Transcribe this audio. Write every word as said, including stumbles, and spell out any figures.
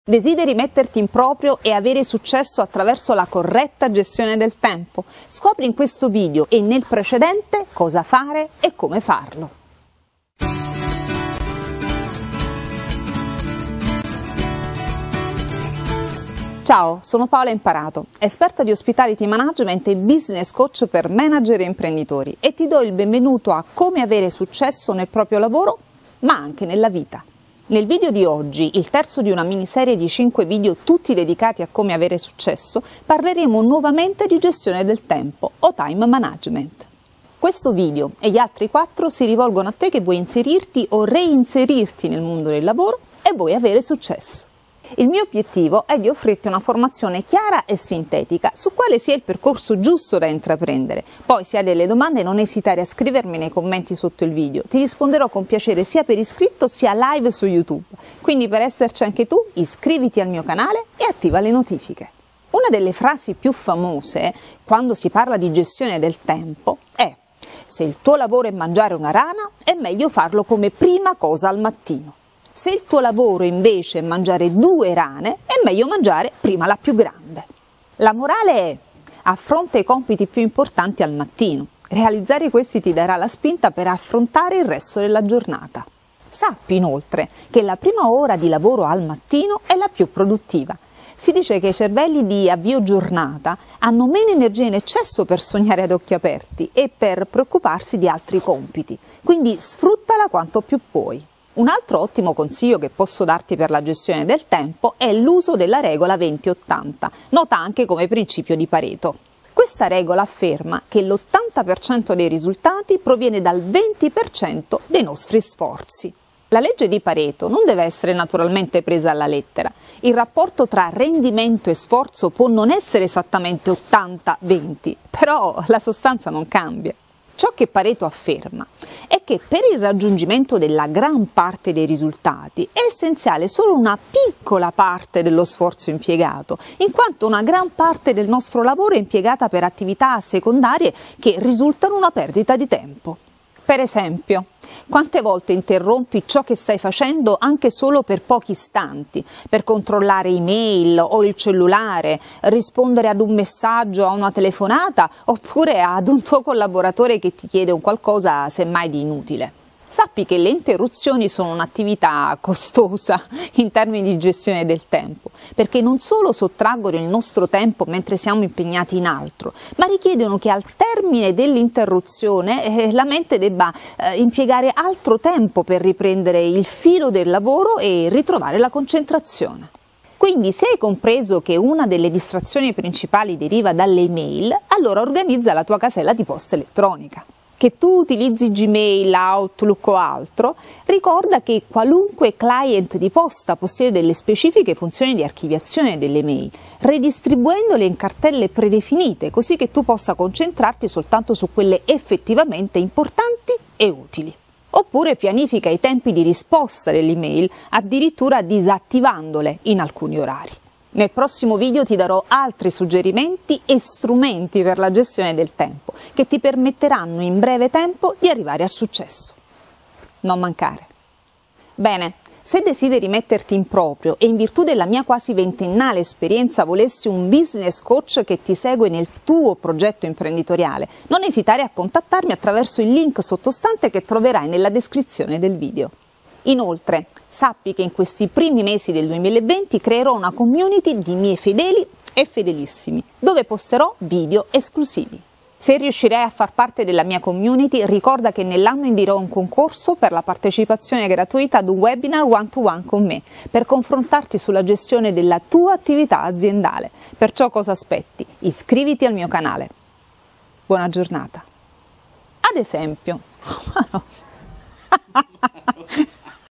Desideri metterti in proprio e avere successo attraverso la corretta gestione del tempo? Scopri in questo video e nel precedente cosa fare e come farlo. Ciao, sono Paola Imparato, esperta di Hospitality Management e Business Coach per manager e imprenditori, e ti do il benvenuto a come avere successo nel proprio lavoro, ma anche nella vita. Nel video di oggi, il terzo di una miniserie di cinque video tutti dedicati a come avere successo, parleremo nuovamente di gestione del tempo o time management. Questo video e gli altri quattro si rivolgono a te che vuoi inserirti o reinserirti nel mondo del lavoro e vuoi avere successo. Il mio obiettivo è di offrirti una formazione chiara e sintetica su quale sia il percorso giusto da intraprendere. Poi, se hai delle domande, non esitare a scrivermi nei commenti sotto il video. Ti risponderò con piacere sia per iscritto sia live su YouTube. Quindi, per esserci anche tu, iscriviti al mio canale e attiva le notifiche. Una delle frasi più famose quando si parla di gestione del tempo è: se il tuo lavoro è mangiare una rana, è meglio farlo come prima cosa al mattino. Se il tuo lavoro invece è mangiare due rane, è meglio mangiare prima la più grande. La morale è: affronta i compiti più importanti al mattino. Realizzare questi ti darà la spinta per affrontare il resto della giornata. Sappi inoltre che la prima ora di lavoro al mattino è la più produttiva. Si dice che i cervelli di avvio giornata hanno meno energia in eccesso per sognare ad occhi aperti e per preoccuparsi di altri compiti, quindi sfruttala quanto più puoi. Un altro ottimo consiglio che posso darti per la gestione del tempo è l'uso della regola venti ottanta, nota anche come principio di Pareto. Questa regola afferma che l'ottanta per cento dei risultati proviene dal venti per cento dei nostri sforzi. La legge di Pareto non deve essere naturalmente presa alla lettera. Il rapporto tra rendimento e sforzo può non essere esattamente ottanta venti, però la sostanza non cambia. Ciò che Pareto afferma è che per il raggiungimento della gran parte dei risultati è essenziale solo una piccola parte dello sforzo impiegato, in quanto una gran parte del nostro lavoro è impiegata per attività secondarie che risultano una perdita di tempo. Per esempio, quante volte interrompi ciò che stai facendo anche solo per pochi istanti, per controllare email o il cellulare, rispondere ad un messaggio o a una telefonata, oppure ad un tuo collaboratore che ti chiede un qualcosa semmai di inutile? Sappi che le interruzioni sono un'attività costosa in termini di gestione del tempo, perché non solo sottraggono il nostro tempo mentre siamo impegnati in altro, ma richiedono che al termine dell'interruzione eh, la mente debba eh, impiegare altro tempo per riprendere il filo del lavoro e ritrovare la concentrazione. Quindi, se hai compreso che una delle distrazioni principali deriva dalle email, allora organizza la tua casella di posta elettronica. Che tu utilizzi Gmail, Outlook o altro, ricorda che qualunque client di posta possiede delle specifiche funzioni di archiviazione delle mail, redistribuendole in cartelle predefinite, così che tu possa concentrarti soltanto su quelle effettivamente importanti e utili. Oppure pianifica i tempi di risposta delle email, addirittura disattivandole in alcuni orari. Nel prossimo video ti darò altri suggerimenti e strumenti per la gestione del tempo che ti permetteranno in breve tempo di arrivare al successo. Non mancare. Bene, se desideri metterti in proprio e in virtù della mia quasi ventennale esperienza volessi un business coach che ti segue nel tuo progetto imprenditoriale, non esitare a contattarmi attraverso il link sottostante che troverai nella descrizione del video. Inoltre, sappi che in questi primi mesi del duemilaventi creerò una community di miei fedeli e fedelissimi, dove posterò video esclusivi. Se riuscirai a far parte della mia community, ricorda che nell'anno indirò un concorso per la partecipazione gratuita ad un webinar one-to-one con me, per confrontarti sulla gestione della tua attività aziendale. Perciò cosa aspetti? Iscriviti al mio canale. Buona giornata. Ad esempio...